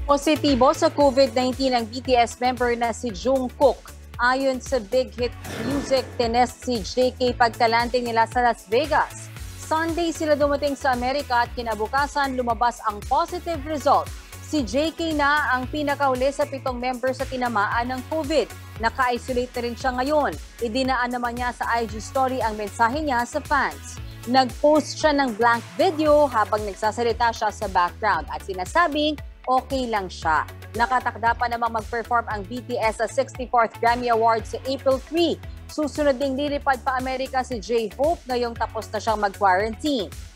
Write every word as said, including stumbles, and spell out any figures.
Positibo sa COVID nineteen ang B T S member na si Jungkook. Ayon sa Big Hit Music, tinest si J K pagkalanding nila sa Las Vegas. Sunday sila dumating sa Amerika at kinabukasan lumabas ang positive result. Si J K na ang pinakauli sa pitong member sa tinamaan ng COVID. Naka-isolate na rin siya ngayon. Idinaan naman niya sa I G story ang mensahe niya sa fans. Nag-post siya ng blank video habang nagsasalita siya sa background at sinasabing okay lang siya. Nakatakda pa namang mag-perform ang B T S sa sixty-fourth Grammy Awards sa April three. Susunod ding lilipad pa Amerika si J-Hope ngayong tapos na siyang mag-quarantine.